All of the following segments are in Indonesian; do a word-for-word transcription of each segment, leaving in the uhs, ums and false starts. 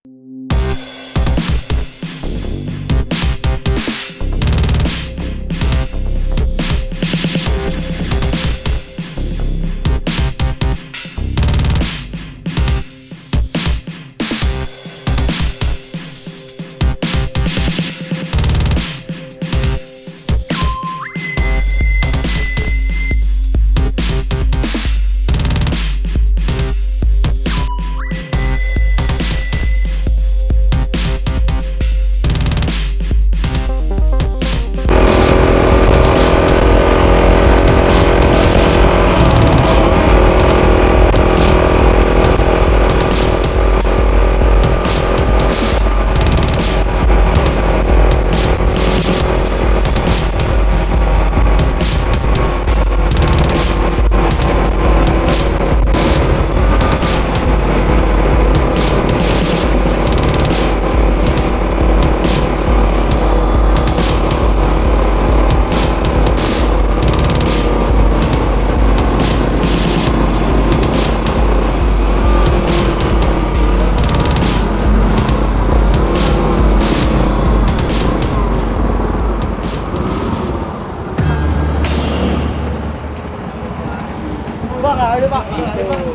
Nggak ada, Pak. Nggak ada, Pak.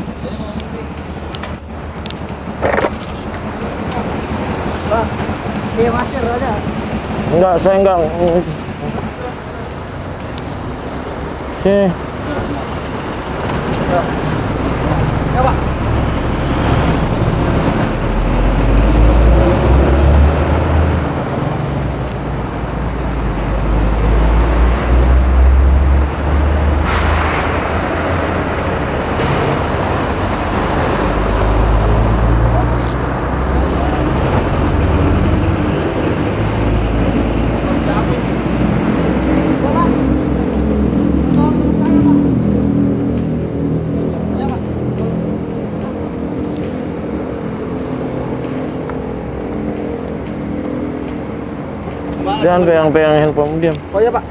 Pak, dia masih ada. Enggak, saya enggak. Sini. Ya, Pak. Jangan pegang-pegang handphone, diam. Oh iya, Pak.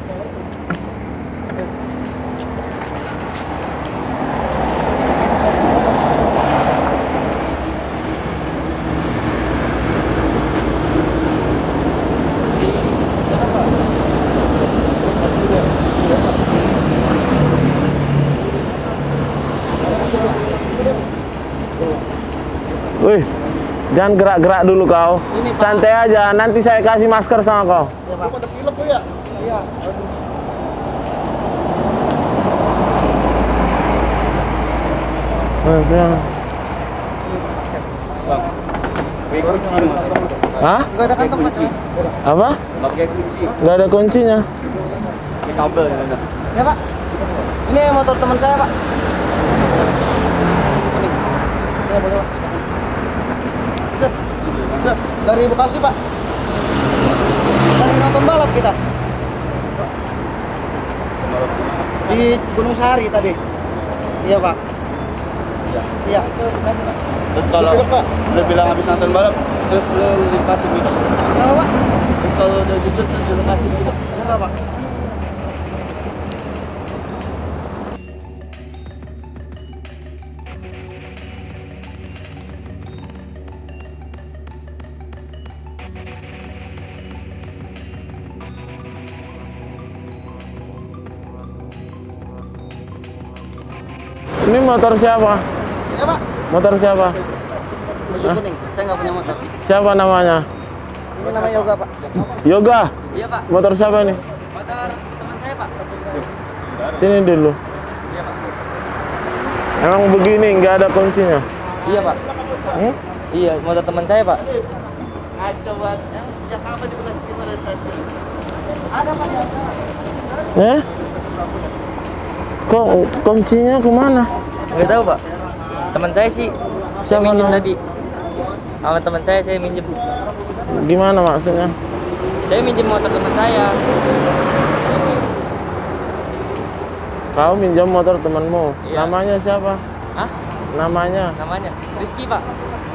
Wih, jangan gerak-gerak dulu kau. Ini, Pak. Santai aja, nanti saya kasih masker sama kau. Ya, Pak. Ada film, Bu, ya? Iya. Eh, pegang. Hah? Enggak ada kantong, Pak. Apa? Pakai kunci. Nggak ada kuncinya. Ini kabel ya, Bang. Ya, Pak. Ini motor teman saya, Pak. Ini. Ya, boleh, Pak. Udah. Udah. Dari Bekasi, Pak. Dari nonton balap kita. Di Gunung Sahari tadi. Iya, Pak. Iya. Terus kalau udah bilang habis nonton balap, terus lu dikasih gitu. Kenapa, Pak? Terus kalau udah jujur terus lu kasih gitu. Enggak, Pak. Ini motor siapa? Ya, Pak. Motor siapa? Baju kuning. Saya nggak punya motor. Siapa namanya? Ini namanya Yoga, Pak. Yoga. Iya, Pak. Motor siapa ini? Motor teman saya, Pak. Sini dulu. Iya, Pak. Emang begini, nggak ada kuncinya? Iya, Pak. Hmm? Iya, motor teman saya, Pak. Ngaco banget. Yang sejak kapan di Bekasi kita dari stasiun? Ada, Pak. Eh? Kok kuncinya kemana? Nggak tahu, Pak. Teman saya sih. Saya Siapa minjem nama? tadi. Sama teman saya saya minjem. Gimana maksudnya? Saya minjem motor teman saya. Ini. Kau minjam motor temanmu. Iya. Namanya siapa? Hah? Namanya? Namanya Rizky, Pak.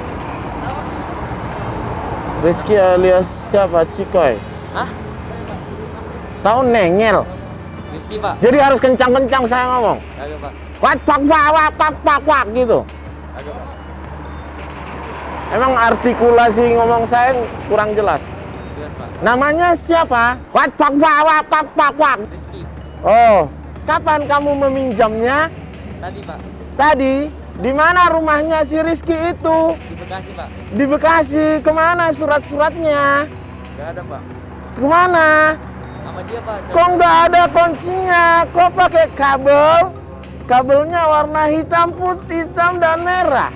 Rizky alias siapa? Cikoy. Hah? Tahu nengel. Rizky, Pak. Jadi harus kencang-kencang saya ngomong. Agak, Pak. Wak pak wak wak pak pak wak gitu. Agak, Pak. Emang artikulasi ngomong saya kurang jelas. Jelas, Pak. Namanya siapa? Wak pak pak wak pak pak wak. Rizky. Oh, kapan kamu meminjamnya? Tadi, Pak. Tadi. Di mana rumahnya si Rizky itu? Di Bekasi, Pak. Di Bekasi. Kemana surat-suratnya? Nggak ada, Pak. Kemana? Sama dia, Pak. Kok nggak ada kuncinya? Kok pakai kabel? Kabelnya warna hitam, putih, hitam, dan merah.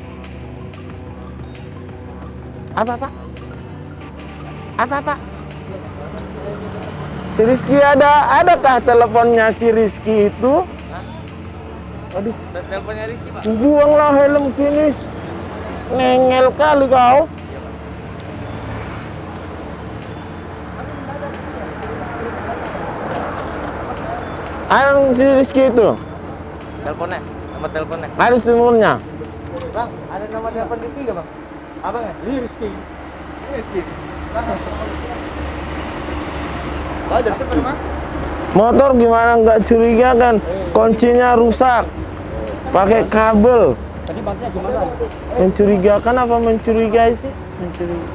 Apa, Pak? Apa, Pak? Si Rizky ada, adakah teleponnya si Rizky itu? Hah? Aduh, Dan teleponnya Rizky, Pak. buanglah helm sini. Nengel kali kau. Ada si Rizky itu? Teleponnya, nomor teleponnya. Ada semuanya. Bang, ada nomor telepon Rizky nggak, Bang? Abang ya? Ini Rizky. Ini Rizky. Oh, ada telepon, Bang? Motor gimana nggak curiga kan? Kuncinya rusak. Pakai kabel. Tadi bangnya gimana? Mencurigakan apa mencurigai sih? Mencurigai.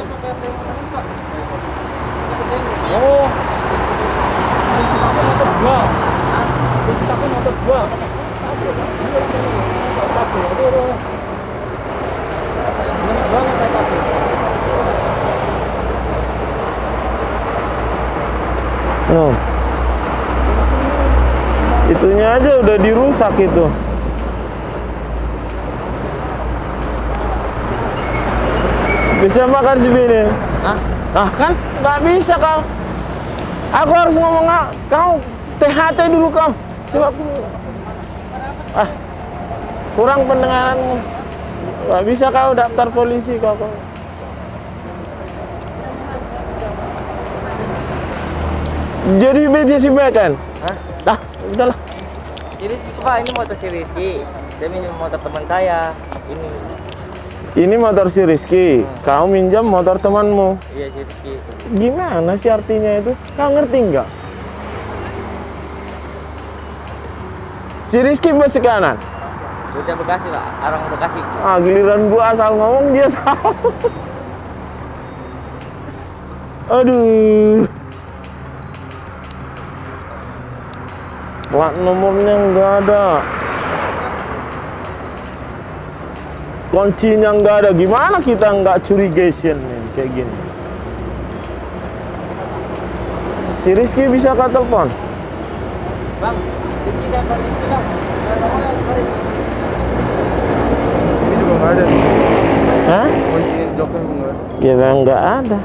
Oh. Motor gua. Kunci satu motor gua. Oh. Itunya aja udah dirusak itu. Bisa makan segini? Hah? Ah kan nggak bisa kau. Aku harus ngomong nggak? Kau T H T dulu kau. Coba aku. Ah, kurang pendengaranmu. Nggak bisa kau daftar polisi kau. kau. Jadi B C C B kan? Hah? Ah, udahlah. Si Rizky, Pak, ini motor si Rizky. Dia minjem motor teman saya. Ini. Ini motor si Rizky. Hmm. Kau minjam motor temanmu. Iya, si Rizky. Gimana sih artinya itu? Kau ngerti nggak? Si Rizky bos kanan. Udah Bekasi, Pak. Orang Bekasi. Ah, giliran gua asal ngomong dia tahu. Aduh. Plat nomornya nggak ada. Kuncinya nggak ada. Gimana kita nggak curigation nih kayak gini? Si Rizky bisa ke telepon? Bang, Rizky dapat Rizky, Bang. Ini belum ada. Hah? Kunci joknya belum ada. Ya memang nggak ada.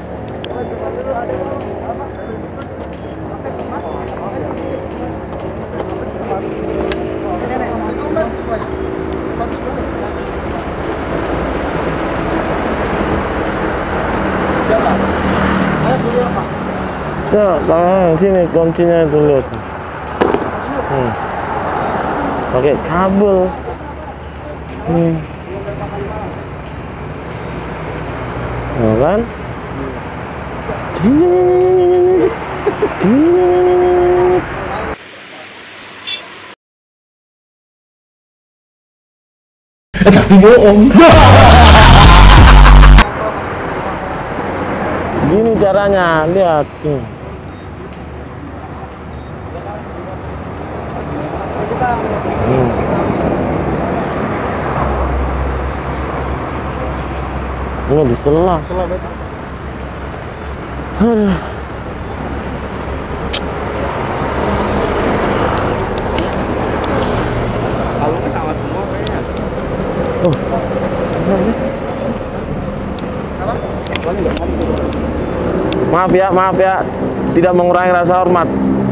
Ya, tangan sini kuncinya itu lihat. Hmm. Pakai kabel. Hmm. Ya kan? Tapi bohong. Gini caranya, lihat. Hmm. Hmm. Ini diselah. Salah betul. Aduh. Kalungnya sama semua kayaknya. Oh. Maaf ya, maaf ya. Tidak mengurangi rasa hormat.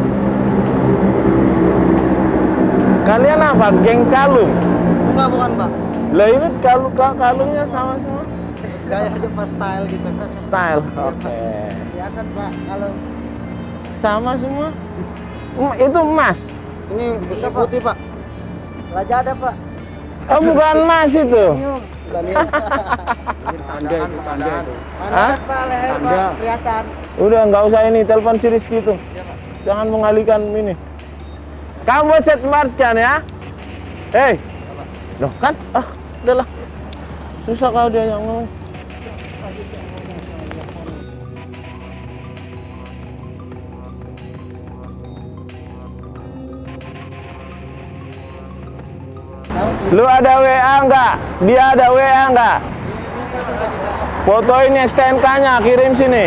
Kalian apa? Geng kalung? Enggak, bukan, Pak. Lah ini kalung kalungnya sama semua. Gaya aja pas style gitu. Style. Oke. Biasa, Pak. Kalau Sama semua. Em- Itu emas. ini bisa putih, Pak. Raja ada, Pak. Oh, bukan emas itu. Dan ini Tanda itu, tanda itu. Hah? Pak, leher, Pak. Perhiasan. Udah nggak usah ini, telepon si Rizky itu. Jangan mengalihkan ini. Kamu buat set march kan ya? Hei, loh kan? Ah, udahlah. Susah kalau dia yang ngomong. Lu ada W A nggak? Dia ada W A nggak? Fotoin S T N K-nya, kirim sini.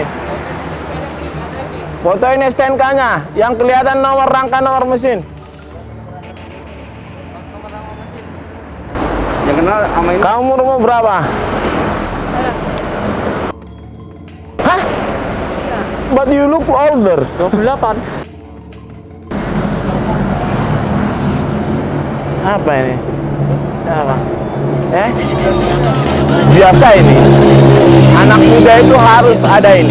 Fotoin S T N K-nya, yang kelihatan nomor rangka nomor mesin. Yang kenal sama ini. Kamu umur berapa? Hah? But you look older. dua puluh delapan. Apa ini? Apa? Eh? Biasa ini. Anak muda itu harus ada ini.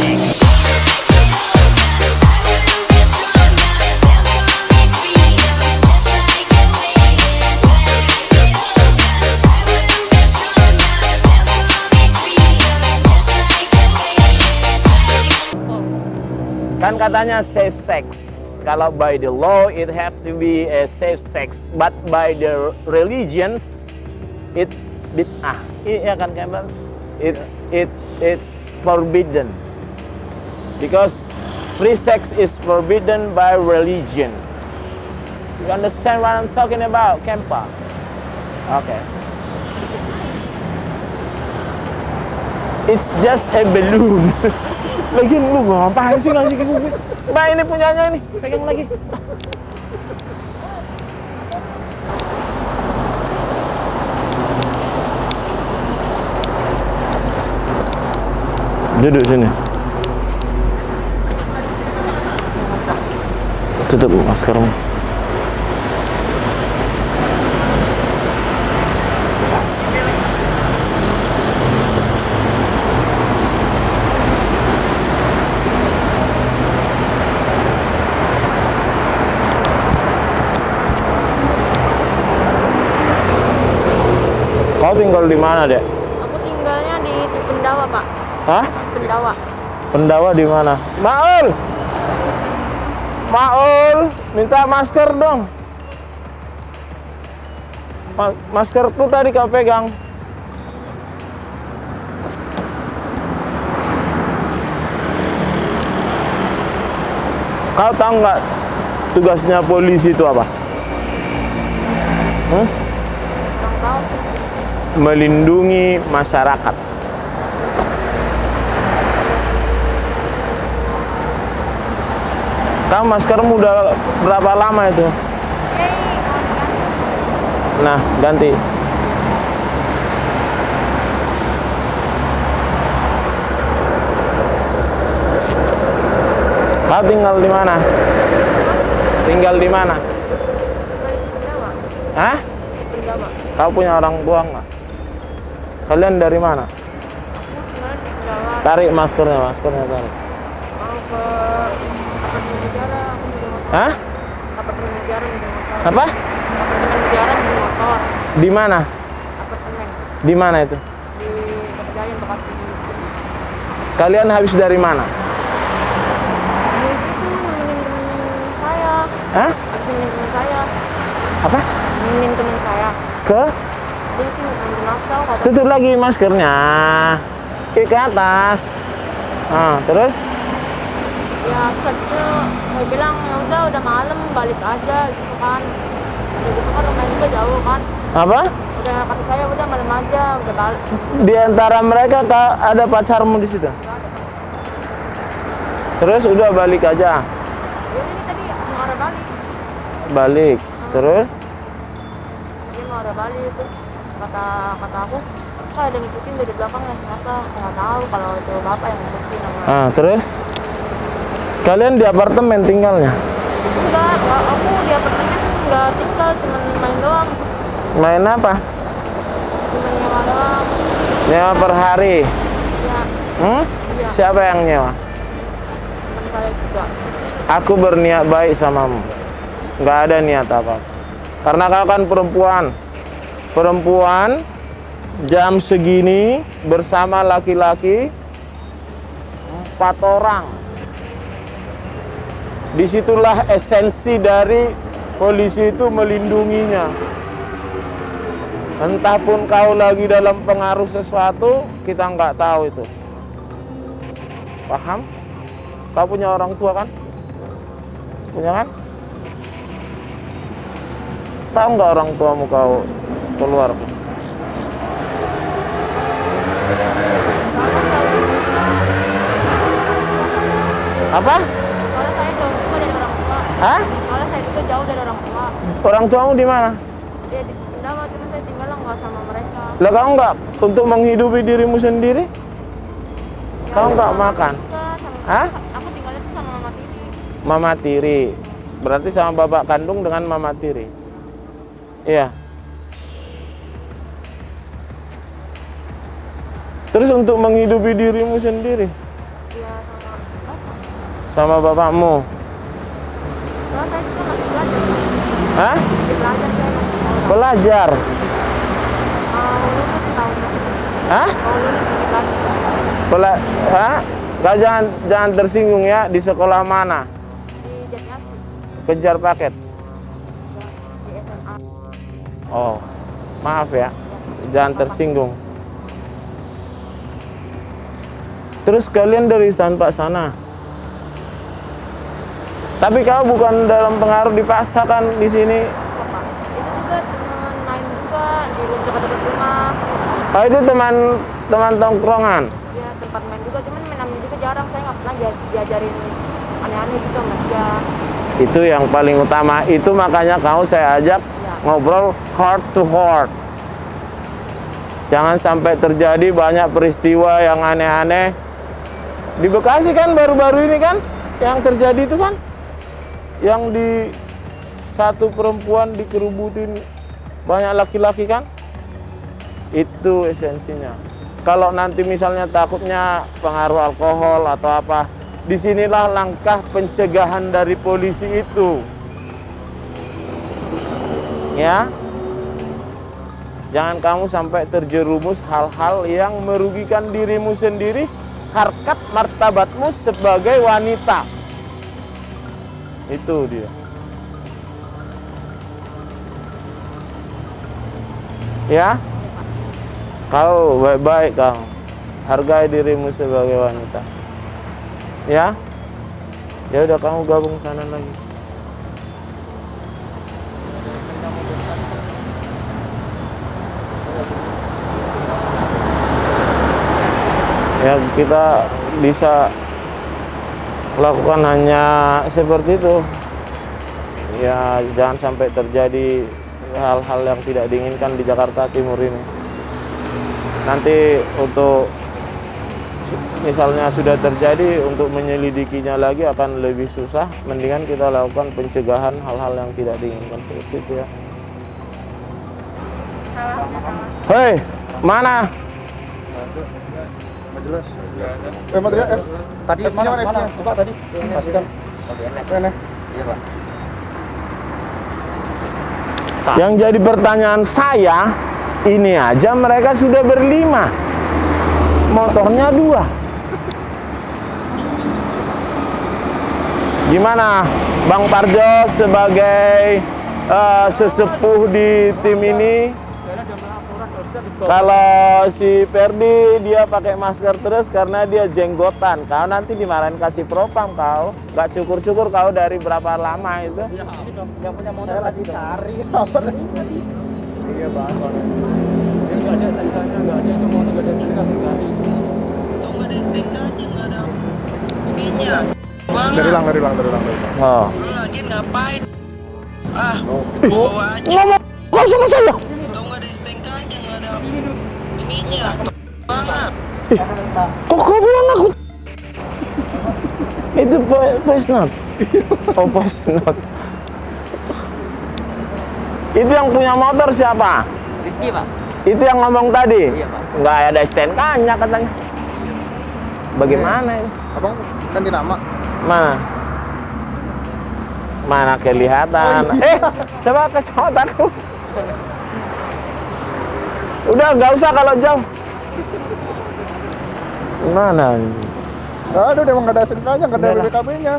Kan katanya safe sex. Kalau by the law it have to be a safe sex, but by the religion it bid'ah. Iya kan Campbell? It's it it's forbidden. Because free sex is forbidden by religion. You understand what I'm talking about, Campbell? Okay. It's just a balloon. Lagian lu ngapain sih ngasih ke gue? Mbak, ini punyanya ini, pegang lagi. Duduk sini. Tutup maskermu. Kau tinggal di mana, Dek? Aku tinggalnya di Pendawa, Pak. Hah? Pendawa. Pendawa di mana? Maul! Maul! Minta masker dong. Ma maskerku tadi kau pegang. Kau tahu nggak tugasnya polisi itu apa? Hmm? Kurang tahu sih. Melindungi masyarakat. Kamu maskermu udah berapa lama itu? Nah, ganti. Kau tinggal di mana? Tinggal di mana? Pendawa. Hah? Pendawa. Kau punya orang tua nggak? Kalian dari mana? Aku tinggal di Pendawa. Tarik maskernya, maskernya tarik. Mau ke apartemen negara, aku minta motor. Hah? Apartemen negara minta motor. Apa? Apartemen negara minta motor. Di mana? Apartemen Di mana itu? di Kejayan Bekasi. Kalian habis dari mana? Di situ nemenin temen saya. Hah? Habis nemenin temen saya. Apa? Nemenin temen saya. Ke? Dia sih nemenin nafsu kata. Tutup lagi maskernya. Ke ke atas. Nah, terus? Ya terus itu mau bilang ya udah udah malam balik aja gitu kan. Ya gitu kan rumahnya juga jauh kan. Apa? Udah kata saya udah malam aja udah balik. Di antara mereka Kak, ada pacarmu di situ? Terus udah balik aja. Ya ini tadi mau arah balik. Balik. Terus? Dia mau arah balik itu kata kata aku kok ada ngikutin dari belakangnya siapa? Aku nggak tahu kalau itu bapak yang ngikutin sama. Ah, terus? Kalian di apartemen tinggalnya? Enggak, enggak, aku di apartemen nggak tinggal cuman main doang. Main apa? Cuman nyewa doang. Nyewa per hari? Ya Hmm? Iya. Siapa yang nyewa? teman saya juga. Aku berniat baik samamu. Nggak ada niat apa. Karena kau kan perempuan. Perempuan jam segini bersama laki-laki empat orang. Disitulah esensi dari polisi itu melindunginya. Entah pun kau lagi dalam pengaruh sesuatu, kita nggak tahu itu. Paham? Kau punya orang tua kan? Punya kan? Tahu nggak orang tuamu kau keluar? Apa? Soalnya saya jauh juga dari orang tua. Hah? Soalnya saya juga jauh dari orang tua. Orang tuamu di mana? Dia di Jawa, cuma saya tinggal nggak sama mereka. Lah kau nggak untuk menghidupi dirimu sendiri? Ya, Kau nggak sama makan? juga, sama- Hah? Aku tinggalnya tuh sama mama tiri. Mama tiri. Berarti sama bapak kandung dengan mama tiri. Iya. Terus untuk menghidupi dirimu sendiri Dia sama bapak. sama bapakmu? Soalnya saya juga masih belajar. Hah? Masih belajar saya masih sekolah. Belajar? Mau lulus tahun ini. Hah? Mau lulus sedikit lagi. Bela Hah? Kau jangan jangan tersinggung ya. Di sekolah mana? Di Jatiasi. Kejar paket. Di S M A. Oh, maaf ya. Jangan tersinggung. Terus kalian dari tanpa sana. Tapi kau bukan dalam pengaruh dipaksakan di sini. Bapak. Itu juga teman main juga di rumah dekat-dekat rumah. Oh, itu teman teman tongkrongan. Ya tempat main juga, cuman main amin juga jarang. Saya nggak pernah dia- diajarin aneh-aneh juga sama dia. Itu yang paling utama. Itu makanya kau saya ajak Ya. ngobrol heart to heart. Jangan sampai terjadi banyak peristiwa yang aneh-aneh. Di Bekasi kan baru-baru ini kan yang terjadi itu kan, yang di satu perempuan dikerubutin banyak laki-laki kan. Itu esensinya. Kalau nanti misalnya takutnya pengaruh alkohol atau apa, disinilah langkah pencegahan dari polisi itu. Ya, jangan kamu sampai terjerumus hal-hal yang merugikan dirimu sendiri, harkat martabatmu sebagai wanita. Itu dia. Ya, kau baik-baik kau, hargai dirimu sebagai wanita. Ya, ya udah kamu gabung sana lagi. Ya kita bisa lakukan hanya seperti itu. Ya jangan sampai terjadi hal-hal yang tidak diinginkan di Jakarta Timur ini. Nanti untuk misalnya sudah terjadi, untuk menyelidikinya lagi akan lebih susah. Mendingan kita lakukan pencegahan hal-hal yang tidak diinginkan seperti itu ya. Hei, mana? Jelas. Eh, material eh. Tadi mana mana? Mana? Coba tadi. Pastikan. Mana? Iya, Pak. Yang jadi pertanyaan saya, ini aja mereka sudah berlima, motornya dua. Gimana, Bang Parjo sebagai uh, sesepuh di tim ini? Kalau si Ferdi dia pakai masker terus karena dia jenggotan. Kau nanti dimarahin kasih propam kau. Gak cukur-cukur kau dari berapa lama itu? Yang punya motor lagi cari. Iya, Bang. Enggak ada tandanya, enggak ada itu motor, enggak ada tandanya sekali. Enggak ada stnk-nya, enggak ada ininya. Dari lang, dari lang, dari lang, dari lang. Oh. Lu lagi ngapain? Ah, bawa aja. Ngomong kau sama saya. Tau nggak ada stnk-nya, nggak ada ininya. Banget. Kok kau bilang aku? Itu vo- voice note. Oh, voice note. Itu yang punya motor siapa? Rizky, Pak. Itu yang ngomong tadi? Iya, Pak. Nggak ada S T N K-nya katanya. Bagaimana itu? Abang ganti nama. Mana? Mana kelihatan? Oh, iya. Eh, coba ke sahabatku. Udah, nggak usah kalau jauh. Mana? Aduh, dia emang nggak ada S N K-nya, nggak ada Udah B lah. P K B-nya.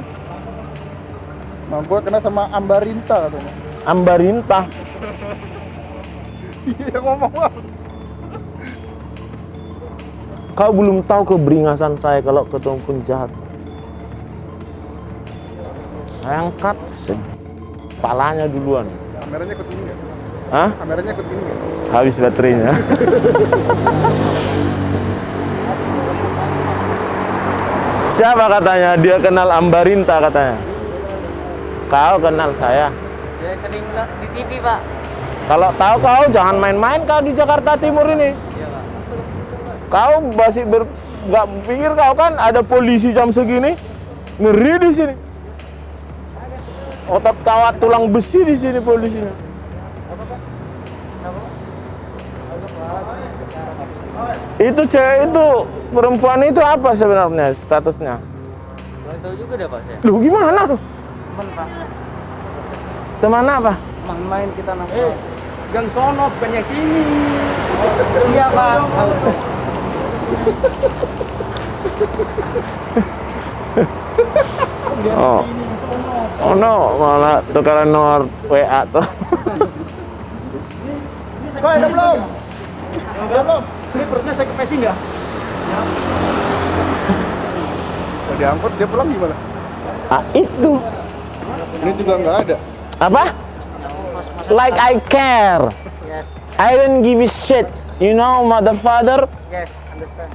Nah, gua kena sama Ambarinta katanya. Ambarinta. Iya ngomong bang. Kau belum tahu keberingasan saya kalau ketemu penjahat. Saya angkat kepalanya duluan. Kameranya ikut ini nggak? Hah? Kameranya ikut ini nggak? Habis baterainya. Siapa katanya? Dia kenal Ambarinta katanya. Kau kenal saya. Ya sering di T V pak. Kalau tahu kau jangan main-main kau di Jakarta Timur ini. Iya pak. Kau masih ber, nggak pikir kau kan ada polisi jam segini, ngeri di sini. Otot kawat tulang besi di sini polisinya. Itu cewek itu perempuan itu apa sebenarnya statusnya? Nggak tahu juga deh pak saya. Lu gimana tuh? Teman pak. Teman apa? Teman main kita nongkrong. Gang sono bukan yang sini. Iya pak. Oh. Oh no, malah tukaran nomor W A tuh. Kok ada belum? Ada belum? Ini perutnya saya kepesi nggak? Kalau diangkut dia pulang gimana? Ah, itu. Ini juga nggak ada. Apa? Like I care. Yes, I don't give a shit. You know, mother father. yes, understand.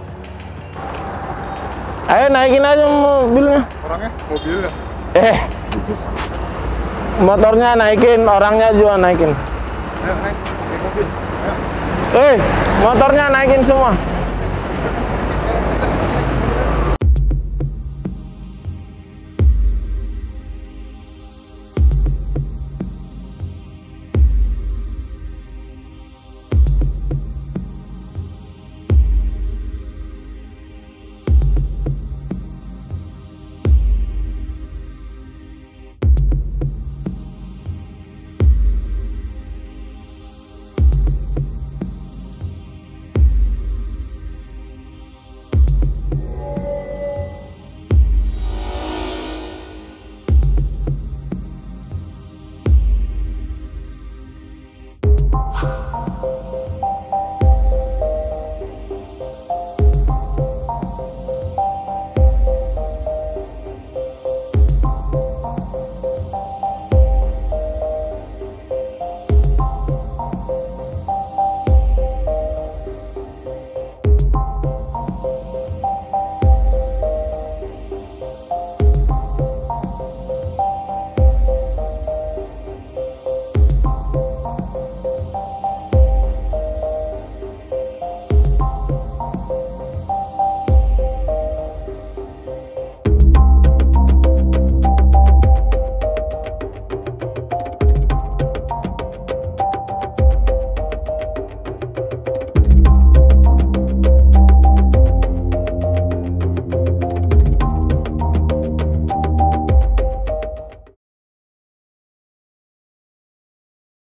Ayo naikin aja mobilnya. Orangnya mobilnya. Eh, motornya naikin, orangnya juga naikin. Ayo naik, naik mobil. Ayo. Eh, motornya naikin semua.